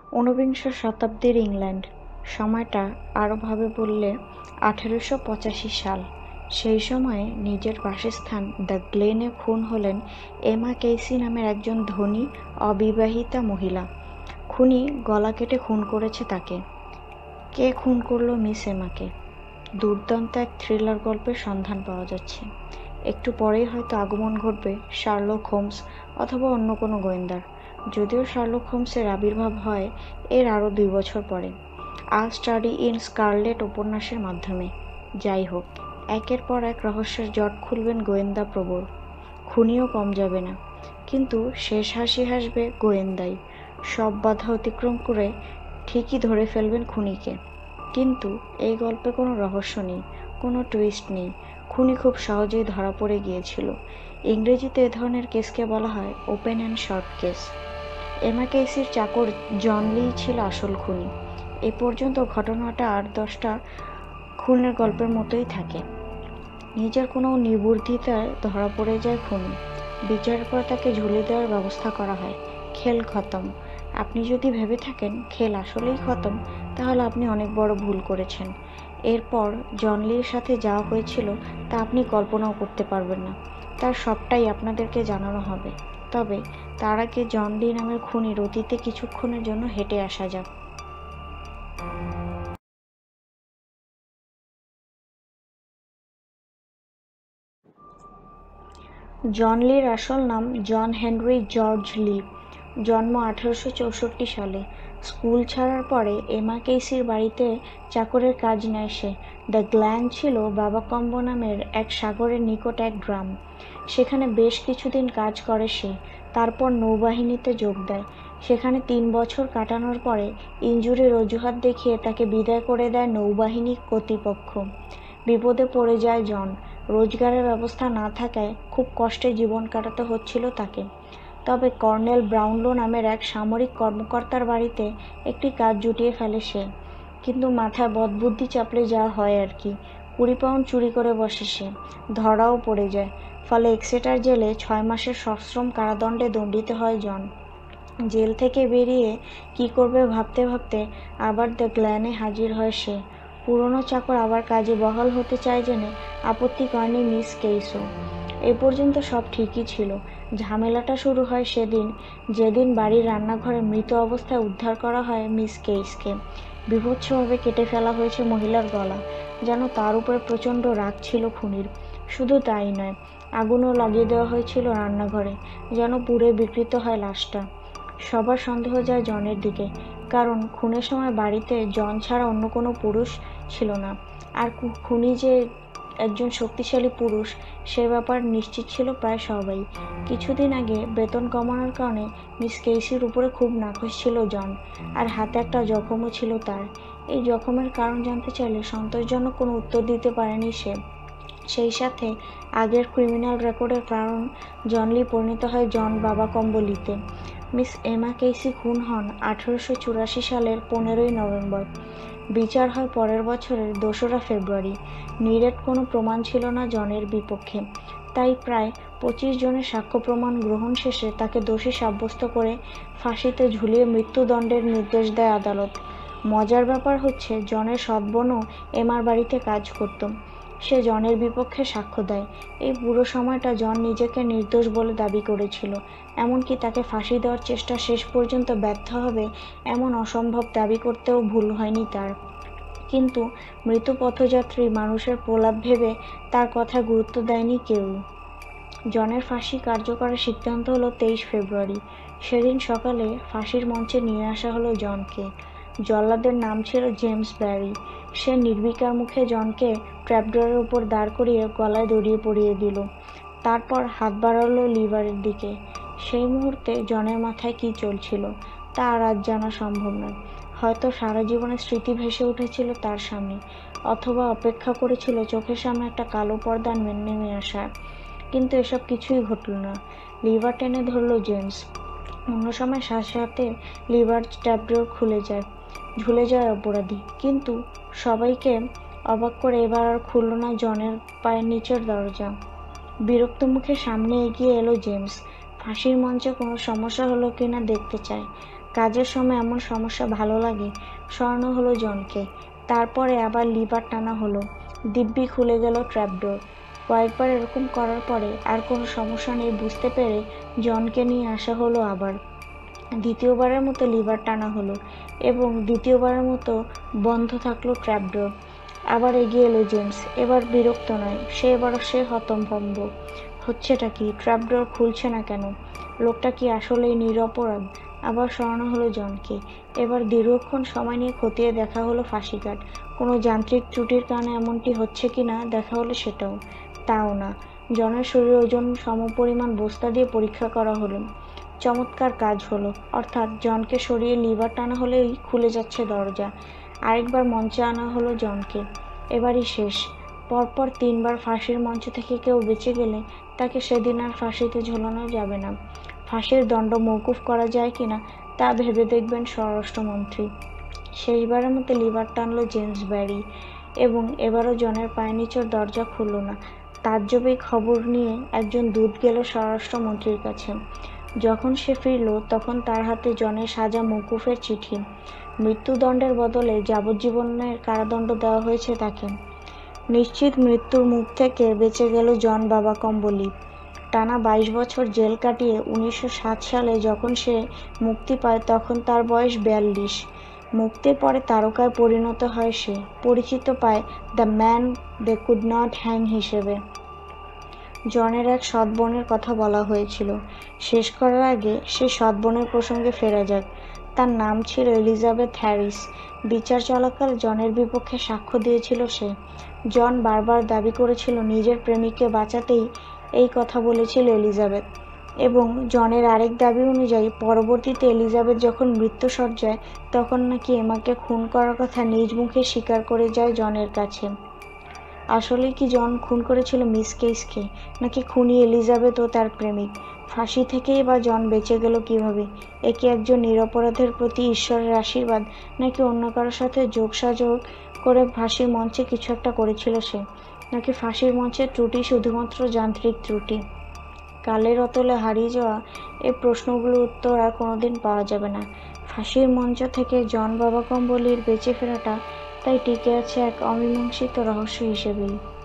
ঊনবিংশ শতাব্দীর ইংল্যান্ড। সময়টা আরও ভাবে বললে 1885 সাল। সেই সময়ে নিজের বাসস্থান দ্য গ্লেনে খুন হলেন এমা কেইসি নামের একজন ধনী অবিবাহিতা মহিলা। খুনি গলা কেটে খুন করেছে তাকে। কে খুন করলো মিস এমাকে? দুর্দান্ত এক থ্রিলার গল্পের সন্ধান পাওয়া যাচ্ছে। একটু পরেই হয়তো আগমন ঘটবে শার্লক হোমস অথবা অন্য কোনো গোয়েন্দার, যদিও শার্লক হোমসের আবির্ভাব হয় এর আরও 2 বছর পরে, আ স্টাডি ইন স্কারলেট উপন্যাসের মাধ্যমে। যাই হোক, একের পর এক রহস্যের জট খুলবেন গোয়েন্দা প্রবর। খুনিও কম যাবে না, কিন্তু শেষ হাসি হাসবে গোয়েন্দাই। সব বাধা অতিক্রম করে ঠিকই ধরে ফেলবেন খুনিকে। কিন্তু এই গল্পে কোনো রহস্য নেই, কোনো টুইস্ট নেই। খুনি খুব সহজেই ধরা পড়ে গিয়েছিল। ইংরেজিতে এ ধরনের কেসকে বলা হয় open and shut case. Emma কেইসির চাকর জন লি ছিল আসল খুনি। এ পর্যন্ত ঘটনাটা 8-10টা খুনের গল্পের মতোই থাকে। নিজের কোনো নির্বুদ্ধিতায় ধরা পড়ে যায় খুনি। বিচারের পর তাকে ঝুলিয়ে দেওয়ার ব্যবস্থা করা হয়। খেল খতম। আপনি যদি ভেবে থাকেন খেল আসলেই খতম, তাহলে আপনি অনেক বড় ভুল করেছেন। এরপর জন লির সাথে যা হয়েছিল তা আপনি কল্পনাও করতে পারবেন না। তার সবটাই আপনাদেরকে জানানো হবে। তবে তার আগে জন লি নামের খুনির অতীতে কিছুক্ষণের জন্য হেঁটে আসা যাক। জন লির আসল নাম জন হেনরি জর্জ লি। জন্ম 1864 সালে। স্কুল ছাড়ার পরে এমা কেইসির বাড়িতে চাকরের কাজ নেয় সে। দ্য গ্ল্যান ছিল বাবাকম্বো নামের এক সাগরের নিকট এক গ্রাম। সেখানে বেশ কিছুদিন কাজ করে সে। তারপর নৌবাহিনীতে যোগ দেয়। সেখানে 3 বছর কাটানোর পরে ইনজুরির অজুহাত দেখিয়ে তাকে বিদায় করে দেয় নৌবাহিনী কর্তৃপক্ষ। বিপদে পড়ে যায় জন। রোজগারের ব্যবস্থা না থাকায় খুব কষ্টে জীবন কাটাতে হচ্ছিল তাকে। তবে কর্নেল ব্রাউনলো নামের এক সামরিক কর্মকর্তার বাড়িতে একটি কাজ জুটিয়ে ফেলে সে। কিন্তু মাথায় বদবুদ্ধি চাপলে যা হয় আর কি। 20 পাউন্ড চুরি করে বসে সে। ধরাও পড়ে যায়। ফলে এক্সেটার জেলে 6 মাসের সশ্রম কারাদণ্ডে দণ্ডিত হয় জন। জেল থেকে বেরিয়ে কি করবে ভাবতে ভাবতে আবার দ্য গ্ল্যানে হাজির হয় সে। পুরনো চাকর আবার কাজে বহাল হতে চায় জেনে আপত্তি করেনি মিস কেইসও। এ পর্যন্ত সব ঠিকই ছিল। ঝামেলাটা শুরু হয় সেদিন যেদিন বাড়ির রান্নাঘরে মৃত অবস্থায় উদ্ধার করা হয় মিস কেইসকে। বীভৎসভাবে কেটে ফেলা হয়েছে মহিলার গলা। যেন তার উপরে প্রচণ্ড রাগ ছিল খুনির। শুধু তাই নয়, আগুনও লাগিয়ে দেওয়া হয়েছিল রান্নাঘরে, যেন পুড়ে বিকৃত হয় লাশটা। সবার সন্দেহ যায় জনের দিকে, কারণ খুনের সময় বাড়িতে জন ছাড়া অন্য কোনো পুরুষ ছিল না। আর খুনি যে একজন শক্তিশালী পুরুষ সে ব্যাপার নিশ্চিত ছিল প্রায় সবাই। কিছুদিন আগে বেতন কমানোর কারণে মিস কেইসির উপরে খুব নাখোশ ছিল জন, আর হাতে একটা জখমও ছিল তার। এই জখমের কারণ জানতে চাইলে সন্তোষজনক কোনো উত্তর দিতে পারেনি সে। সেই সাথে আগের ক্রিমিনাল রেকর্ডের কারণ জন লি পরিণত হয় জন বাবাকম্বো লিতে। মিস এমা কেইসি খুন হন 1884 সালের 15ই নভেম্বর। বিচার হয় পরের বছরের 2রা ফেব্রুয়ারি। নিরেট কোনো প্রমাণ ছিল না জনের বিপক্ষে। তাই প্রায় 25 জনের সাক্ষ্য প্রমাণ গ্রহণ শেষে তাকে দোষী সাব্যস্ত করে ফাঁসিতে ঝুলিয়ে মৃত্যুদণ্ডের নির্দেশ দেয় আদালত। মজার ব্যাপার হচ্ছে জনের সৎ বোনও এমার বাড়িতে কাজ করত। সে জনের বিপক্ষে সাক্ষ্য দেয়। এই পুরো সময়টা জন নিজেকে নির্দোষ বলে দাবি করেছিল। এমনকি তাকে ফাঁসি দেওয়ার চেষ্টা শেষ পর্যন্ত ব্যর্থ হবে এমন অসম্ভব দাবি করতেও ভুল হয়নি তার। কিন্তু মৃত পথযাত্রী মানুষের প্রলাপ ভেবে তার কথায় গুরুত্ব দেয়নি কেউ। জনের ফাঁসি কার্যকরের সিদ্ধান্ত হলো 23 ফেব্রুয়ারি। সেদিন সকালে ফাঁসির মঞ্চে নিয়ে আসা হলো জনকে। জল্লাদের নাম ছিল জেমস ব্যারি। সে নির্বিকার মুখে জনকে ট্র্যাপডোরের উপর দাঁড় করিয়ে গলায় দড়িয়ে পরিয়ে দিল। তারপর হাত বাড়ালো লিভারের দিকে। সেই মুহূর্তে জনের মাথায় কি চলছিল তা আর আজ জানা সম্ভব নয়। হয়তো সারা জীবনের স্মৃতি ভেসে উঠেছিল তার সামনে, অথবা অপেক্ষা করেছিল চোখের সামনে একটা কালো পর্দা নেমে আসা। কিন্তু এসব কিছুই ঘটল না। লিভার টেনে ধরল জেমস। অন্য সময় সাথে সাথে লিভার ট্র্যাপডোর খুলে যায়, ঝুলে যায় অপরাধী। কিন্তু সবাইকে অবাক করে এবার আর খুলল না জনের পায়ের নিচের দরজা। বিরক্ত মুখে সামনে এগিয়ে এলো জেমস। ফাঁসির মঞ্চে কোনো সমস্যা হলো কিনা দেখতে চায়। কাজের সময় এমন সমস্যা ভালো লাগে? সরানো হলো জনকে। তারপরে আবার লিভার টানা হলো। দিব্যি খুলে গেল ট্র্যাপডোর। কয়েকবার এরকম করার পরে আর কোনো সমস্যা নেই বুঝতে পেরে জনকে নিয়ে আসা হলো আবার। দ্বিতীয়বারের মতো লিভার টানা হলো এবং দ্বিতীয়বারের মতো বন্ধ থাকলো ট্র্যাপডোর। আবার এগিয়ে এলো জেমস। এবার বিরক্ত নয়, সে হতভম্ব। হচ্ছেটা কি? ট্র্যাপডোর খুলছে না কেন? লোকটা কি আসলেই নিরপরাধ? আবার সরানো হলো জনকে। এবার দীর্ঘক্ষণ সময় নিয়ে খতিয়ে দেখা হলো ফাঁসিকাঠ। কোনো যান্ত্রিক ত্রুটির কারণে এমনটি হচ্ছে কি না দেখা হলো সেটাও। তাও না। জনের শরীরে ওজন সমপরিমাণ বস্তা দিয়ে পরীক্ষা করা হলো। চমৎকার কাজ হলো। অর্থাৎ জনকে সরিয়ে লিভার টানা হলেই খুলে যাচ্ছে দরজা। আরেকবার মঞ্চে আনা হলো জনকে। এবারই শেষ। পরপর 3 বার ফাঁসির মঞ্চ থেকে কেউ বেঁচে গেলে তাকে সেদিন আর ফাঁসিতে ঝোলানো যাবে না। ফাঁসির দণ্ড মওকুফ করা যায় কিনা তা ভেবে দেখবেন স্বরাষ্ট্রমন্ত্রী। শেষবারের মতো লিভার টানল জেমস ব্যারি এবং এবারও জনের পায়ের নিচের দরজা খুলল না। তাজ্জবে খবর নিয়ে একজন দূত গেল স্বরাষ্ট্রমন্ত্রীর কাছে। যখন সে ফিরল তখন তার হাতে জনের সাজা মওকুফের চিঠি। মৃত্যুদণ্ডের বদলে যাবজ্জীবনের কারাদণ্ড দেওয়া হয়েছে তাকে। নিশ্চিত মৃত্যুর মুখ থেকে বেঁচে গেল জন বাবাকম্বলি। টানা 22 বছর জেল কাটিয়ে 1907 সালে যখন সে মুক্তি পায় তখন তার বয়স 42। মুক্তির পরে তারকায় পরিণত হয় সে। পরিচিত পায় the man they could not hang হিসেবে। জনের এক সৎ বোনের কথা বলা হয়েছিল। শেষ করার আগে সেই সৎ বোনের প্রসঙ্গে ফেরা যাক। তার নাম ছিল এলিজাবেথ হ্যারিস। বিচার চলাকালে জনের বিপক্ষে সাক্ষ্য দিয়েছিল সে। জন বারবার দাবি করেছিল নিজের প্রেমিককে বাঁচাতেই এই কথা বলেছিল এলিজাবেথ। এবং জনের আরেক দাবি অনুযায়ী পরবর্তীতে এলিজাবেথ যখন মৃত্যুশয্যায় তখন নাকি এমাকে খুন করার কথা নিজ মুখে স্বীকার করে যায় জনের কাছে। আসলেই কি জন খুন করেছিল মিস কেইসকে, নাকি খুনি এলিজাবেথ ও তার প্রেমিক? ফাঁসি থেকেই বা জন বেঁচে গেল কিভাবে? এ কি একজন নিরপরাধের প্রতি ঈশ্বরের আশীর্বাদ, নাকি অন্য কারোর সাথে যোগসাযোগ করে ফাঁসির মঞ্চে কিছু একটা করেছিল সে? নাকি ফাঁসির মঞ্চের ত্রুটি শুধুমাত্র যান্ত্রিক ত্রুটি? কালের অতলে হারিয়ে যাওয়া এই প্রশ্নগুলোর উত্তর আর কোনোদিন পাওয়া যাবে না। ফাঁসির মঞ্চ থেকে জন বাবাকম্বলির বেঁচে ফেরাটা তাই টিকে আছে এক অমীমাংসিত রহস্য হিসেবেই।